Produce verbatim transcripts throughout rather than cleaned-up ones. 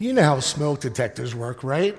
You know how smoke detectors work, right?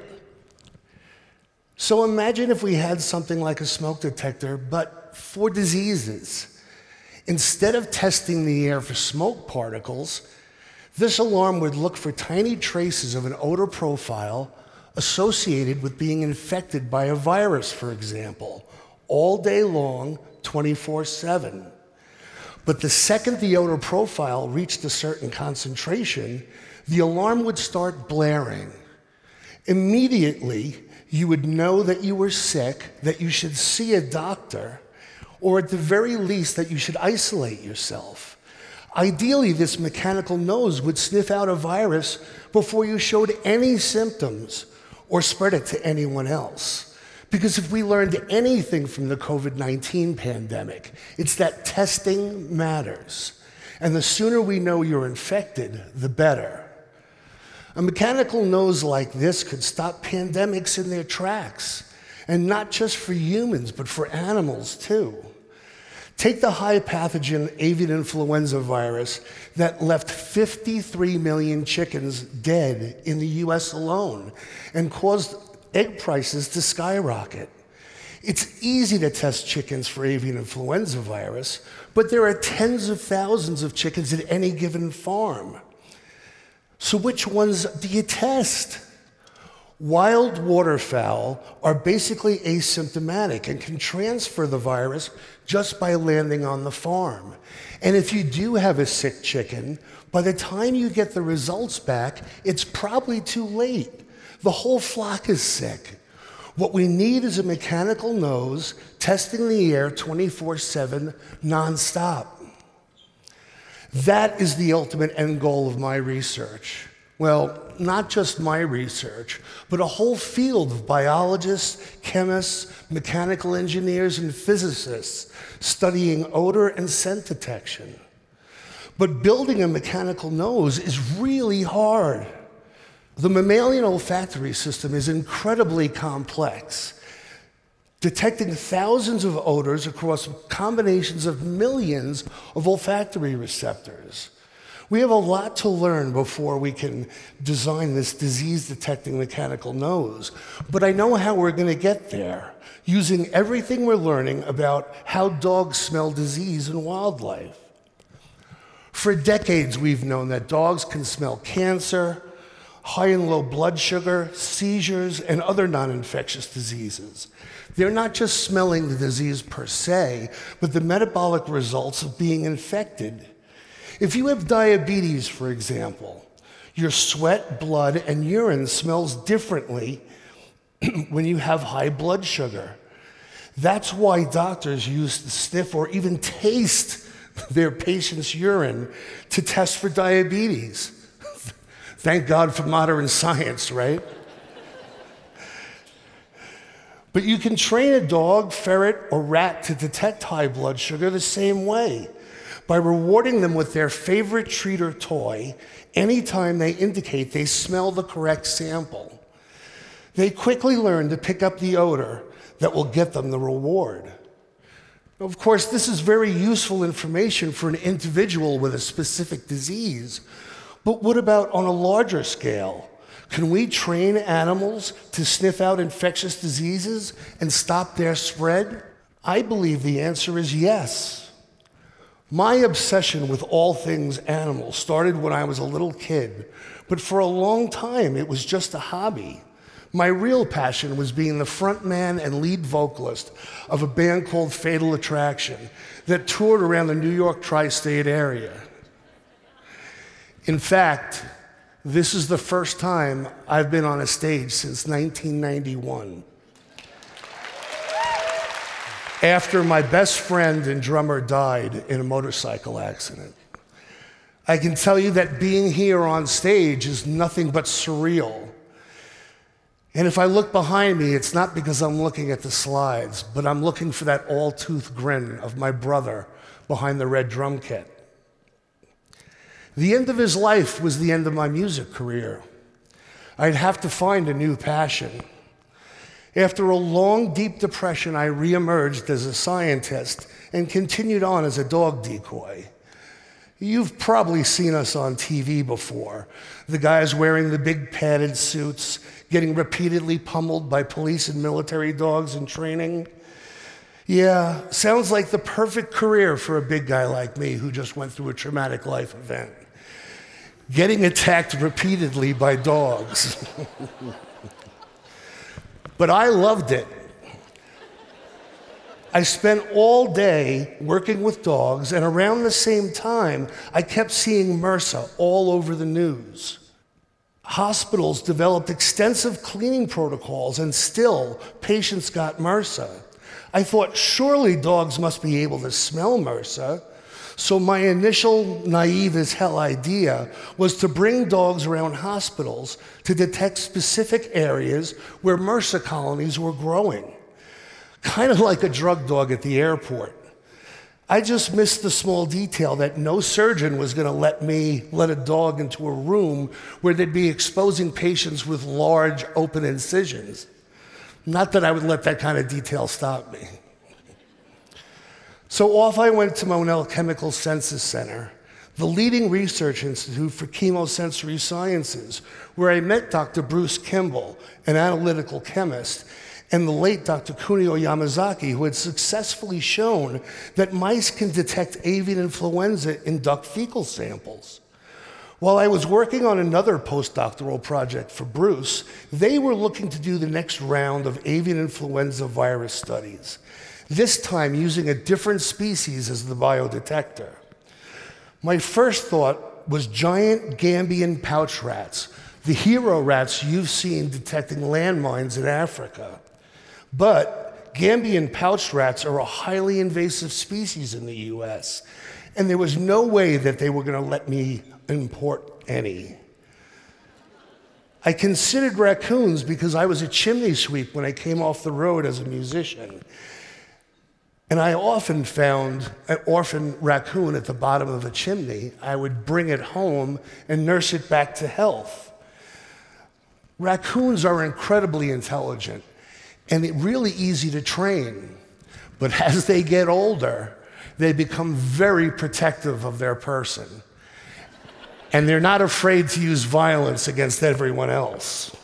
So imagine if we had something like a smoke detector, but for diseases. Instead of testing the air for smoke particles, this alarm would look for tiny traces of an odor profile associated with being infected by a virus, for example, all day long, twenty-four seven. But the second the odor profile reached a certain concentration, the alarm would start blaring. Immediately, you would know that you were sick, that you should see a doctor, or at the very least, that you should isolate yourself. Ideally, this mechanical nose would sniff out a virus before you showed any symptoms or spread it to anyone else. Because if we learned anything from the COVID nineteen pandemic, it's that testing matters. And the sooner we know you're infected, the better. A mechanical nose like this could stop pandemics in their tracks, and not just for humans, but for animals too. Take the high pathogen avian influenza virus that left fifty-three million chickens dead in the U S alone and caused egg prices to skyrocket. It's easy to test chickens for avian influenza virus, but there are tens of thousands of chickens at any given farm. So which ones do you test? Wild waterfowl are basically asymptomatic and can transfer the virus just by landing on the farm. And if you do have a sick chicken, by the time you get the results back, it's probably too late. The whole flock is sick. What we need is a mechanical nose testing the air twenty-four seven nonstop. That is the ultimate end goal of my research. Well, not just my research, but a whole field of biologists, chemists, mechanical engineers, and physicists studying odor and scent detection. But building a mechanical nose is really hard. The mammalian olfactory system is incredibly complex, detecting thousands of odors across combinations of millions of olfactory receptors. We have a lot to learn before we can design this disease-detecting mechanical nose, but I know how we're going to get there, using everything we're learning about how dogs smell disease in wildlife. For decades, we've known that dogs can smell cancer, high and low blood sugar, seizures, and other non-infectious diseases. They're not just smelling the disease per se, but the metabolic results of being infected. If you have diabetes, for example, your sweat, blood, and urine smells differently when you have high blood sugar. That's why doctors use to sniff or even taste their patient's urine to test for diabetes. Thank God for modern science, right? But you can train a dog, ferret, or rat to detect high blood sugar the same way, by rewarding them with their favorite treat or toy anytime they indicate they smell the correct sample. They quickly learn to pick up the odor that will get them the reward. Of course, this is very useful information for an individual with a specific disease, but what about on a larger scale? Can we train animals to sniff out infectious diseases and stop their spread? I believe the answer is yes. My obsession with all things animal started when I was a little kid, but for a long time it was just a hobby. My real passion was being the front man and lead vocalist of a band called Fatal Attraction that toured around the New York tri-state area. In fact, this is the first time I've been on a stage since nineteen ninety-one. After my best friend and drummer died in a motorcycle accident. I can tell you that being here on stage is nothing but surreal. And if I look behind me, it's not because I'm looking at the slides, but I'm looking for that all-tooth grin of my brother behind the red drum kit. The end of his life was the end of my music career. I'd have to find a new passion. After a long, deep depression, I reemerged as a scientist and continued on as a dog decoy. You've probably seen us on T V before. The guys wearing the big padded suits, getting repeatedly pummeled by police and military dogs in training. Yeah, sounds like the perfect career for a big guy like me who just went through a traumatic life event. Getting attacked repeatedly by dogs. But I loved it. I spent all day working with dogs, and around the same time, I kept seeing MRSA all over the news. Hospitals developed extensive cleaning protocols, and still, patients got MRSA. I thought, surely dogs must be able to smell MRSA. So my initial naive as hell idea was to bring dogs around hospitals to detect specific areas where MRSA colonies were growing. Kind of like a drug dog at the airport. I just missed the small detail that no surgeon was going to let me let a dog into a room where they'd be exposing patients with large open incisions. Not that I would let that kind of detail stop me. So off I went to Monell Chemical Senses Center, the leading research institute for chemosensory sciences, where I met Doctor Bruce Kimball, an analytical chemist, and the late Doctor Kunio Yamazaki, who had successfully shown that mice can detect avian influenza in duck fecal samples. While I was working on another postdoctoral project for Bruce, they were looking to do the next round of avian influenza virus studies, this time using a different species as the biodetector. My first thought was giant Gambian pouch rats, the hero rats you've seen detecting landmines in Africa. But Gambian pouch rats are a highly invasive species in the U S, and there was no way that they were going to let me import any. I considered raccoons because I was a chimney sweep when I came off the road as a musician. And I often found an orphan raccoon at the bottom of a chimney. I would bring it home and nurse it back to health. Raccoons are incredibly intelligent and really easy to train. But as they get older, they become very protective of their person. And they're not afraid to use violence against everyone else.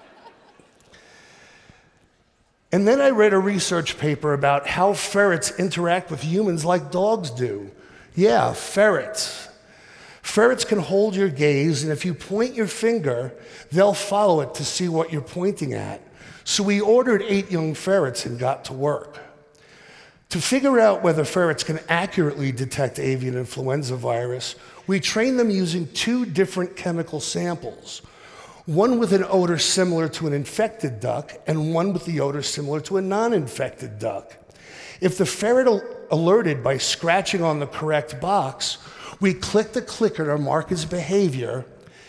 And then I read a research paper about how ferrets interact with humans like dogs do. Yeah, ferrets. Ferrets can hold your gaze, and if you point your finger, they'll follow it to see what you're pointing at. So we ordered eight young ferrets and got to work. To figure out whether ferrets can accurately detect avian influenza virus, we trained them using two different chemical samples. One with an odor similar to an infected duck, and one with the odor similar to a non-infected duck. If the ferret al- alerted by scratching on the correct box, we clicked the clicker to mark his behavior,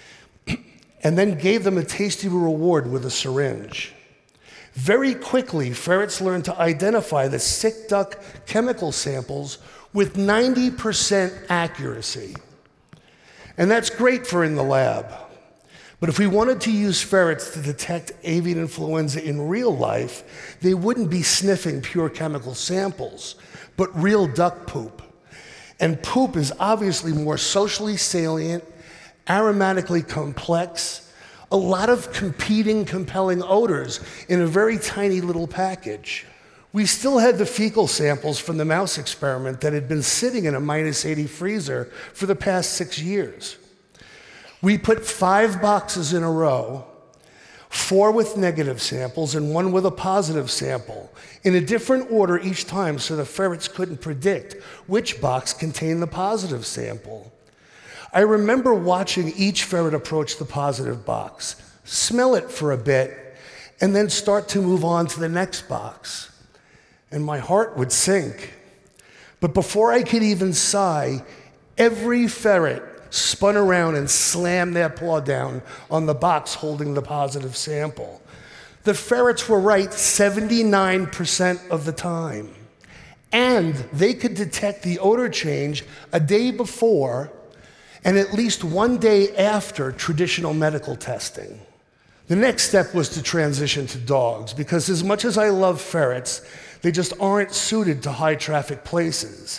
and then gave them a tasty reward with a syringe. Very quickly, ferrets learned to identify the sick duck chemical samples with ninety percent accuracy. And that's great for in the lab. But if we wanted to use ferrets to detect avian influenza in real life, they wouldn't be sniffing pure chemical samples, but real duck poop. And poop is obviously more socially salient, aromatically complex, a lot of competing, compelling odors in a very tiny little package. We still had the fecal samples from the mouse experiment that had been sitting in a minus eighty freezer for the past six years. We put five boxes in a row, four with negative samples and one with a positive sample, in a different order each time so the ferrets couldn't predict which box contained the positive sample. I remember watching each ferret approach the positive box, smell it for a bit, and then start to move on to the next box. And my heart would sink. But before I could even sigh, every ferret spun around and slammed their paw down on the box holding the positive sample. The ferrets were right seventy-nine percent of the time. And they could detect the odor change a day before and at least one day after traditional medical testing. The next step was to transition to dogs, because as much as I love ferrets, they just aren't suited to high traffic places.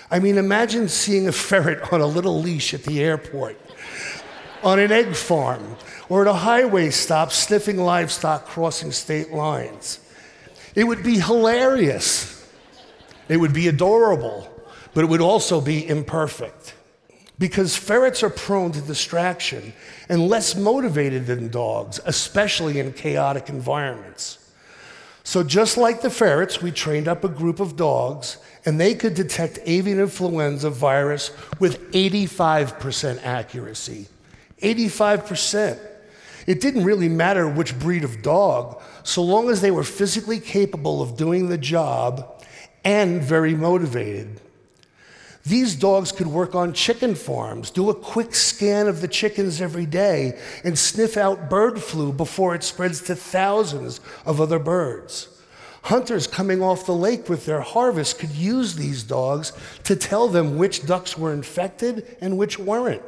I mean, imagine seeing a ferret on a little leash at the airport, on an egg farm, or at a highway stop sniffing livestock crossing state lines. It would be hilarious. It would be adorable, but it would also be imperfect. Because ferrets are prone to distraction and less motivated than dogs, especially in chaotic environments. So just like the ferrets, we trained up a group of dogs, and they could detect avian influenza virus with eighty-five percent accuracy. eighty-five percent. It didn't really matter which breed of dog, so long as they were physically capable of doing the job and very motivated. These dogs could work on chicken farms, do a quick scan of the chickens every day, and sniff out bird flu before it spreads to thousands of other birds. Hunters coming off the lake with their harvest could use these dogs to tell them which ducks were infected and which weren't.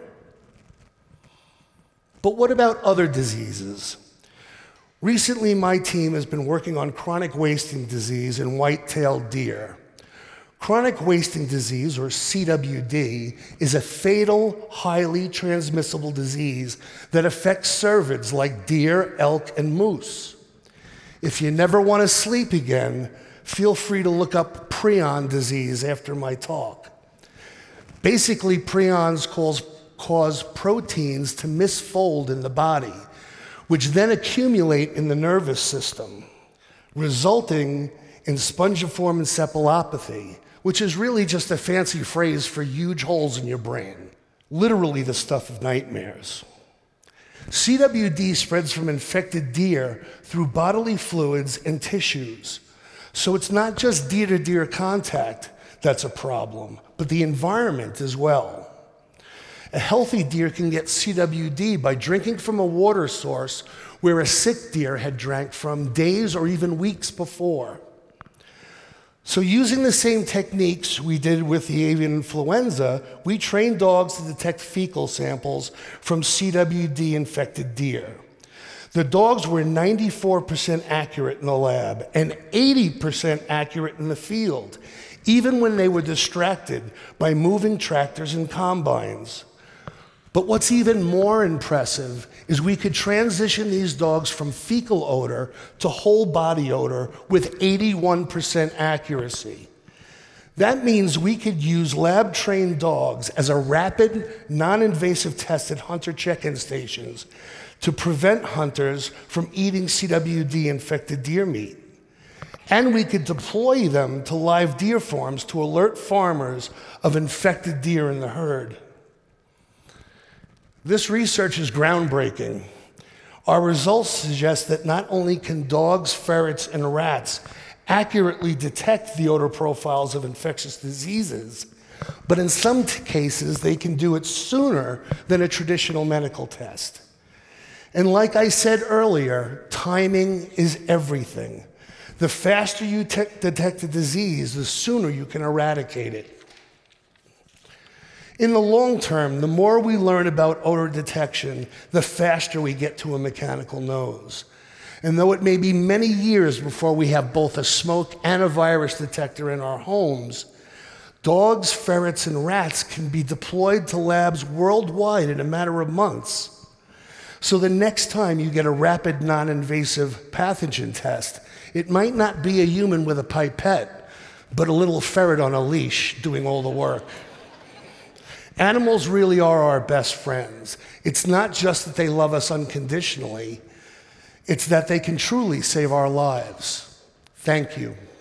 But what about other diseases? Recently, my team has been working on chronic wasting disease in white-tailed deer. Chronic wasting disease, or C W D, is a fatal, highly transmissible disease that affects cervids like deer, elk, and moose. If you never want to sleep again, feel free to look up prion disease after my talk. Basically, prions cause, cause proteins to misfold in the body, which then accumulate in the nervous system, resulting in spongiform encephalopathy, which is really just a fancy phrase for huge holes in your brain. Literally the stuff of nightmares. C W D spreads from infected deer through bodily fluids and tissues. So it's not just deer-to-deer contact that's a problem, but the environment as well. A healthy deer can get C W D by drinking from a water source where a sick deer had drank from days or even weeks before. So using the same techniques we did with the avian influenza, we trained dogs to detect fecal samples from C W D-infected deer. The dogs were ninety-four percent accurate in the lab and eighty percent accurate in the field, even when they were distracted by moving tractors and combines. But what's even more impressive is we could transition these dogs from fecal odor to whole body odor with eighty-one percent accuracy. That means we could use lab-trained dogs as a rapid, non-invasive test at hunter check-in stations to prevent hunters from eating C W D-infected deer meat. And we could deploy them to live deer farms to alert farmers of infected deer in the herd. This research is groundbreaking. Our results suggest that not only can dogs, ferrets, and rats accurately detect the odor profiles of infectious diseases, but in some cases they can do it sooner than a traditional medical test. And like I said earlier, timing is everything. The faster you detect a disease, the sooner you can eradicate it. In the long term, the more we learn about odor detection, the faster we get to a mechanical nose. And though it may be many years before we have both a smoke and a virus detector in our homes, dogs, ferrets, and rats can be deployed to labs worldwide in a matter of months. So the next time you get a rapid, non-invasive pathogen test, it might not be a human with a pipette, but a little ferret on a leash doing all the work. Animals really are our best friends. It's not just that they love us unconditionally, it's that they can truly save our lives. Thank you.